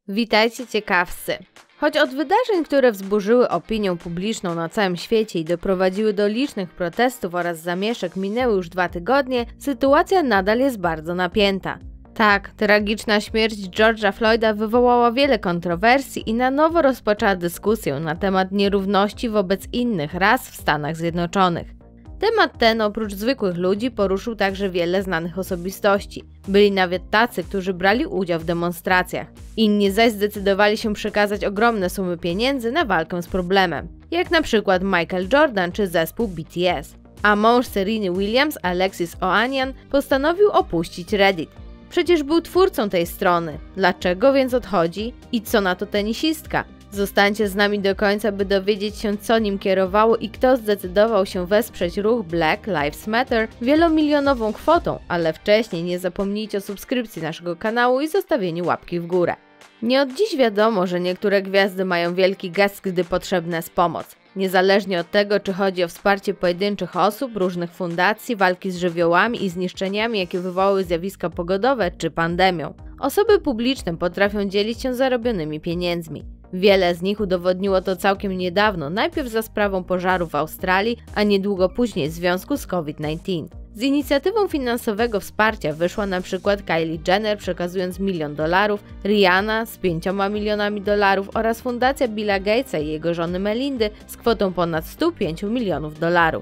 Witajcie ciekawscy! Choć od wydarzeń, które wzburzyły opinię publiczną na całym świecie i doprowadziły do licznych protestów oraz zamieszek minęły już 2 tygodnie, sytuacja nadal jest bardzo napięta. Tak, tragiczna śmierć George'a Floyda wywołała wiele kontrowersji i na nowo rozpoczęła dyskusję na temat nierówności wobec innych ras w Stanach Zjednoczonych. Temat ten oprócz zwykłych ludzi poruszył także wiele znanych osobistości. Byli nawet tacy, którzy brali udział w demonstracjach. Inni zaś zdecydowali się przekazać ogromne sumy pieniędzy na walkę z problemem, jak na przykład Michael Jordan czy zespół BTS. A mąż Sereny Williams, Alexis Ohanian, postanowił opuścić Reddit. Przecież był twórcą tej strony. Dlaczego więc odchodzi? I co na to tenisistka? Zostańcie z nami do końca, by dowiedzieć się, co nim kierowało i kto zdecydował się wesprzeć ruch Black Lives Matter wielomilionową kwotą, ale wcześniej nie zapomnijcie o subskrypcji naszego kanału i zostawieniu łapki w górę. Nie od dziś wiadomo, że niektóre gwiazdy mają wielki gest, gdy potrzebna jest pomoc. Niezależnie od tego, czy chodzi o wsparcie pojedynczych osób, różnych fundacji, walki z żywiołami i zniszczeniami, jakie wywołały zjawiska pogodowe, czy pandemią. Osoby publiczne potrafią dzielić się zarobionymi pieniędzmi. Wiele z nich udowodniło to całkiem niedawno, najpierw za sprawą pożarów w Australii, a niedługo później w związku z COVID-19. Z inicjatywą finansowego wsparcia wyszła na przykład Kylie Jenner, przekazując $1 milion, Rihanna z $5 milionami oraz fundacja Billa Gatesa i jego żony Melindy z kwotą ponad $105 milionów.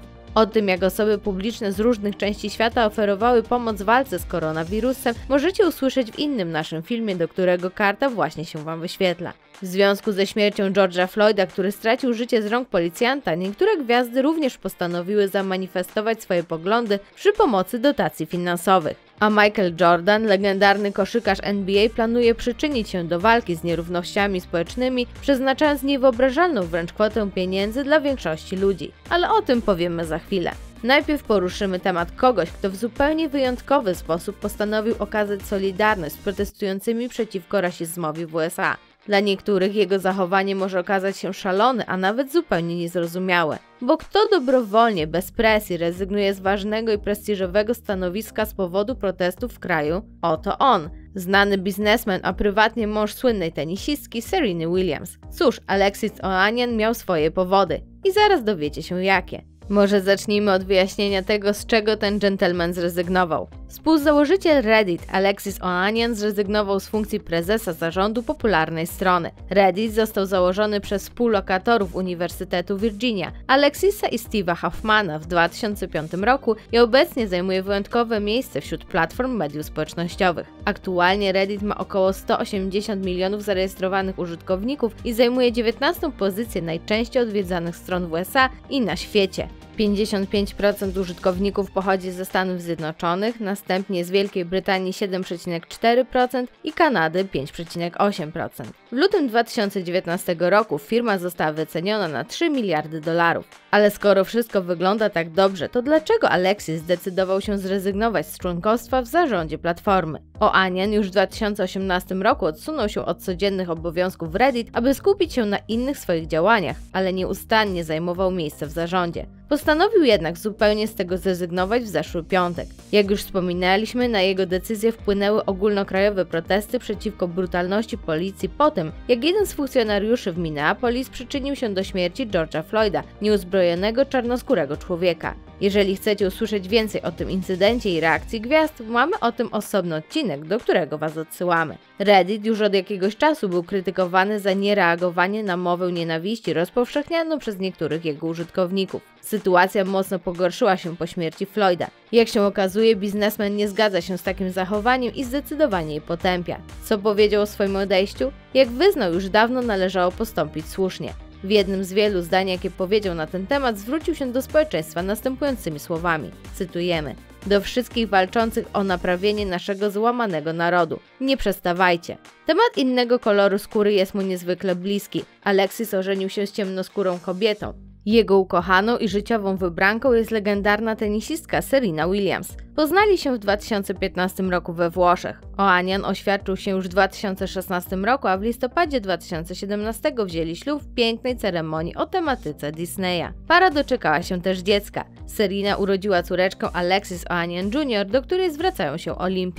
O tym, jak osoby publiczne z różnych części świata oferowały pomoc w walce z koronawirusem, możecie usłyszeć w innym naszym filmie, do którego karta właśnie się Wam wyświetla. W związku ze śmiercią George'a Floyda, który stracił życie z rąk policjanta, niektóre gwiazdy również postanowiły zamanifestować swoje poglądy przy pomocy dotacji finansowych. A Michael Jordan, legendarny koszykarz NBA, planuje przyczynić się do walki z nierównościami społecznymi, przeznaczając niewyobrażalną wręcz kwotę pieniędzy dla większości ludzi. Ale o tym powiemy za chwilę. Najpierw poruszymy temat kogoś, kto w zupełnie wyjątkowy sposób postanowił okazać solidarność z protestującymi przeciwko rasizmowi w USA. Dla niektórych jego zachowanie może okazać się szalone, a nawet zupełnie niezrozumiałe. Bo kto dobrowolnie, bez presji rezygnuje z ważnego i prestiżowego stanowiska z powodu protestów w kraju? Oto on, znany biznesmen, a prywatnie mąż słynnej tenisistki Sereny Williams. Cóż, Alexis Ohanian miał swoje powody. I zaraz dowiecie się jakie. Może zacznijmy od wyjaśnienia tego, z czego ten gentleman zrezygnował. Współzałożyciel Reddit Alexis Ohanian zrezygnował z funkcji prezesa zarządu popularnej strony. Reddit został założony przez współlokatorów Uniwersytetu Virginia, Alexisa i Steve'a Huffmana w 2005 roku i obecnie zajmuje wyjątkowe miejsce wśród platform mediów społecznościowych. Aktualnie Reddit ma około 180 milionów zarejestrowanych użytkowników i zajmuje 19. pozycję najczęściej odwiedzanych stron w USA i na świecie. 55% użytkowników pochodzi ze Stanów Zjednoczonych, następnie z Wielkiej Brytanii 7,4% i Kanady 5,8%. W lutym 2019 roku firma została wyceniona na $3 miliardy. Ale skoro wszystko wygląda tak dobrze, to dlaczego Alexis zdecydował się zrezygnować z członkostwa w zarządzie platformy? Ohanian już w 2018 roku odsunął się od codziennych obowiązków Reddit, aby skupić się na innych swoich działaniach, ale nieustannie zajmował miejsce w zarządzie. Postanowił jednak zupełnie z tego zrezygnować w zeszły piątek. Jak już wspominaliśmy, na jego decyzję wpłynęły ogólnokrajowe protesty przeciwko brutalności policji po tym, jak jeden z funkcjonariuszy w Minneapolis przyczynił się do śmierci George'a Floyda, nieuzbrojonego czarnoskórego człowieka. Jeżeli chcecie usłyszeć więcej o tym incydencie i reakcji gwiazd, mamy o tym osobny odcinek, do którego Was odsyłamy. Reddit już od jakiegoś czasu był krytykowany za niereagowanie na mowę nienawiści rozpowszechnianą przez niektórych jego użytkowników. Sytuacja mocno pogorszyła się po śmierci Floyda. Jak się okazuje, biznesmen nie zgadza się z takim zachowaniem i zdecydowanie je potępia. Co powiedział o swoim odejściu? Jak wyznał, już dawno należało postąpić słusznie. W jednym z wielu zdań, jakie powiedział na ten temat, zwrócił się do społeczeństwa następującymi słowami. Cytujemy. Do wszystkich walczących o naprawienie naszego złamanego narodu. Nie przestawajcie. Temat innego koloru skóry jest mu niezwykle bliski. Alexis ożenił się z ciemnoskórą kobietą. Jego ukochaną i życiową wybranką jest legendarna tenisistka Serena Williams. Poznali się w 2015 roku we Włoszech. Ohanian oświadczył się już w 2016 roku, a w listopadzie 2017 wzięli ślub w pięknej ceremonii o tematyce Disneya. Para doczekała się też dziecka. Serena urodziła córeczkę Alexis Ohanian Jr., do której zwracają się Olympia.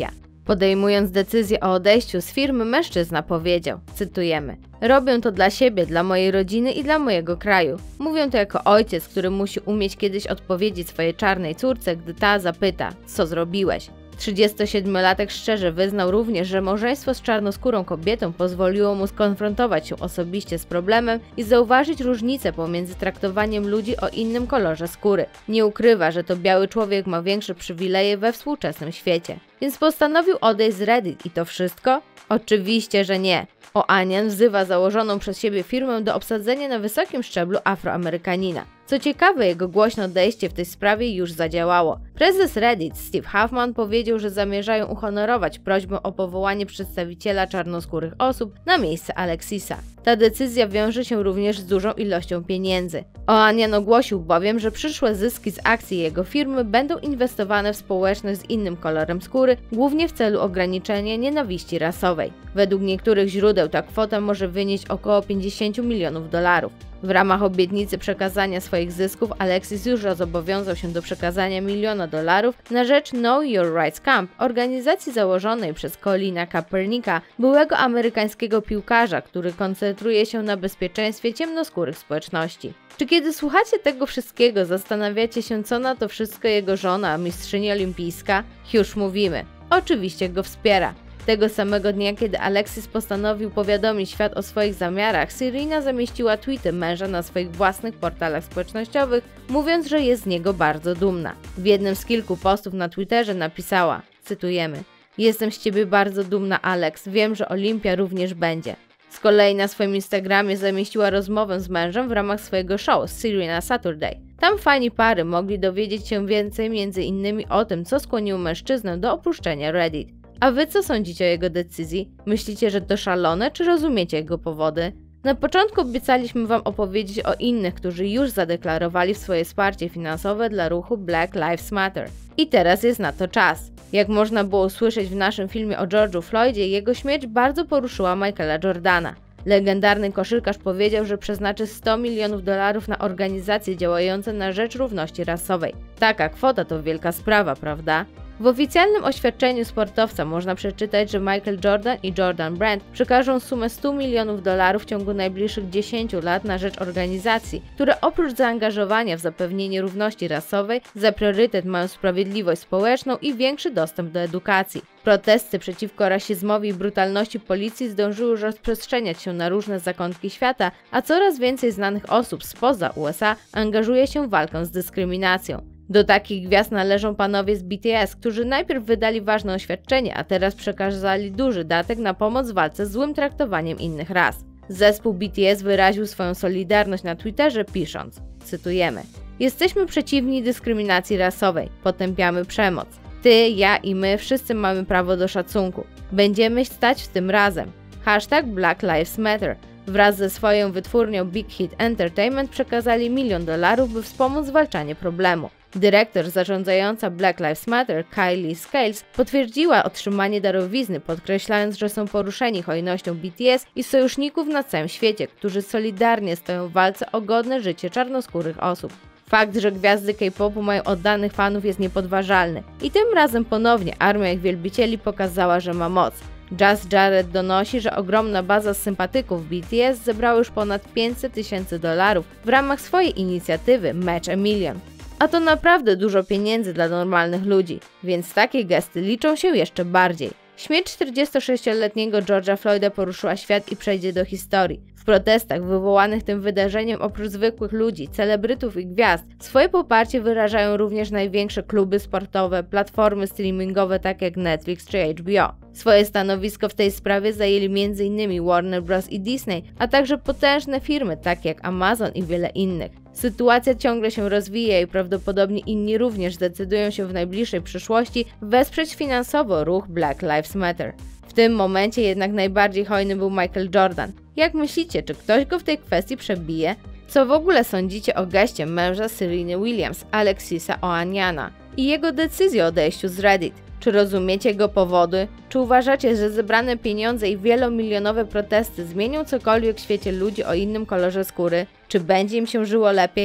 Podejmując decyzję o odejściu z firmy, mężczyzna powiedział, cytujemy: "Robię to dla siebie, dla mojej rodziny i dla mojego kraju. Mówię to jako ojciec, który musi umieć kiedyś odpowiedzieć swojej czarnej córce, gdy ta zapyta, co zrobiłeś". 37-latek szczerze wyznał również, że małżeństwo z czarnoskórą kobietą pozwoliło mu skonfrontować się osobiście z problemem i zauważyć różnicę pomiędzy traktowaniem ludzi o innym kolorze skóry. Nie ukrywa, że to biały człowiek ma większe przywileje we współczesnym świecie. Więc postanowił odejść z Reddit i to wszystko? Oczywiście, że nie. Oanian wzywa założoną przez siebie firmę do obsadzenia na wysokim szczeblu Afroamerykanina. Co ciekawe, jego głośne odejście w tej sprawie już zadziałało. Prezes Reddit Steve Huffman powiedział, że zamierzają uhonorować prośbę o powołanie przedstawiciela czarnoskórych osób na miejsce Alexisa. Ta decyzja wiąże się również z dużą ilością pieniędzy. Oanian ogłosił bowiem, że przyszłe zyski z akcji jego firmy będą inwestowane w społeczność z innym kolorem skóry, głównie w celu ograniczenia nienawiści rasowej. Według niektórych źródeł ta kwota może wynieść około $50 milionów. W ramach obietnicy przekazania swoich zysków Alexis już zobowiązał się do przekazania $1 milion na rzecz Know Your Rights Camp, organizacji założonej przez Colina Kaepernicka, byłego amerykańskiego piłkarza, który koncentruje się na bezpieczeństwie ciemnoskórych społeczności. Czy kiedy słuchacie tego wszystkiego, zastanawiacie się, co na to wszystko jego żona, mistrzyni olimpijska? Już mówimy. Oczywiście go wspiera. Tego samego dnia, kiedy Alexis postanowił powiadomić świat o swoich zamiarach, Serena zamieściła tweety męża na swoich własnych portalach społecznościowych, mówiąc, że jest z niego bardzo dumna. W jednym z kilku postów na Twitterze napisała, cytujemy: "Jestem z ciebie bardzo dumna, Alex, wiem, że Olimpia również będzie". Z kolei na swoim Instagramie zamieściła rozmowę z mężem w ramach swojego show Serena Saturday. Tam fani pary mogli dowiedzieć się więcej m.in. o tym, co skłoniło mężczyznę do opuszczenia Reddit. A wy co sądzicie o jego decyzji? Myślicie, że to szalone, czy rozumiecie jego powody? Na początku obiecaliśmy wam opowiedzieć o innych, którzy już zadeklarowali swoje wsparcie finansowe dla ruchu Black Lives Matter. I teraz jest na to czas. Jak można było usłyszeć w naszym filmie o George'u Floydzie, jego śmierć bardzo poruszyła Michaela Jordana. Legendarny koszykarz powiedział, że przeznaczy $100 milionów na organizacje działające na rzecz równości rasowej. Taka kwota to wielka sprawa, prawda? W oficjalnym oświadczeniu sportowca można przeczytać, że Michael Jordan i Jordan Brand przekażą sumę $100 milionów w ciągu najbliższych 10 lat na rzecz organizacji, które oprócz zaangażowania w zapewnienie równości rasowej za priorytet mają sprawiedliwość społeczną i większy dostęp do edukacji. Protesty przeciwko rasizmowi i brutalności policji zdążyły już rozprzestrzeniać się na różne zakątki świata, a coraz więcej znanych osób spoza USA angażuje się w walkę z dyskryminacją. Do takich gwiazd należą panowie z BTS, którzy najpierw wydali ważne oświadczenie, a teraz przekazali duży datek na pomoc w walce z złym traktowaniem innych ras. Zespół BTS wyraził swoją solidarność na Twitterze, pisząc, cytujemy: "Jesteśmy przeciwni dyskryminacji rasowej, potępiamy przemoc. Ty, ja i my wszyscy mamy prawo do szacunku. Będziemy stać w tym razem. Hashtag Black Lives Matter". Wraz ze swoją wytwórnią Big Hit Entertainment przekazali $1 milion, by wspomóc zwalczanie problemu. Dyrektor zarządzająca Black Lives Matter, Kylie Scales, potwierdziła otrzymanie darowizny, podkreślając, że są poruszeni hojnością BTS i sojuszników na całym świecie, którzy solidarnie stoją w walce o godne życie czarnoskórych osób. Fakt, że gwiazdy K-popu mają oddanych fanów, jest niepodważalny. I tym razem ponownie armia ich wielbicieli pokazała, że ma moc. Just Jared donosi, że ogromna baza sympatyków BTS zebrała już ponad $500 000 w ramach swojej inicjatywy Match a Million. A to naprawdę dużo pieniędzy dla normalnych ludzi, więc takie gesty liczą się jeszcze bardziej. Śmierć 46-letniego George'a Floyda poruszyła świat i przejdzie do historii. W protestach wywołanych tym wydarzeniem oprócz zwykłych ludzi, celebrytów i gwiazd, swoje poparcie wyrażają również największe kluby sportowe, platformy streamingowe takie jak Netflix czy HBO. Swoje stanowisko w tej sprawie zajęli m.in. Warner Bros. I Disney, a także potężne firmy takie jak Amazon i wiele innych. Sytuacja ciągle się rozwija i prawdopodobnie inni również zdecydują się w najbliższej przyszłości wesprzeć finansowo ruch Black Lives Matter. W tym momencie jednak najbardziej hojny był Michael Jordan. Jak myślicie, czy ktoś go w tej kwestii przebije? Co w ogóle sądzicie o geście męża Sereny Williams, Alexisa Oaniana i jego decyzji o odejściu z Reddit? Czy rozumiecie jego powody? Czy uważacie, że zebrane pieniądze i wielomilionowe protesty zmienią cokolwiek w świecie ludzi o innym kolorze skóry? Czy będzie im się żyło lepiej?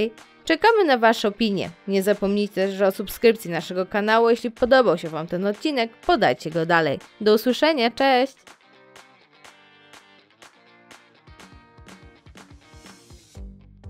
Czekamy na Wasze opinie. Nie zapomnijcie też o subskrypcji naszego kanału. Jeśli podobał się Wam ten odcinek, podajcie go dalej. Do usłyszenia, cześć!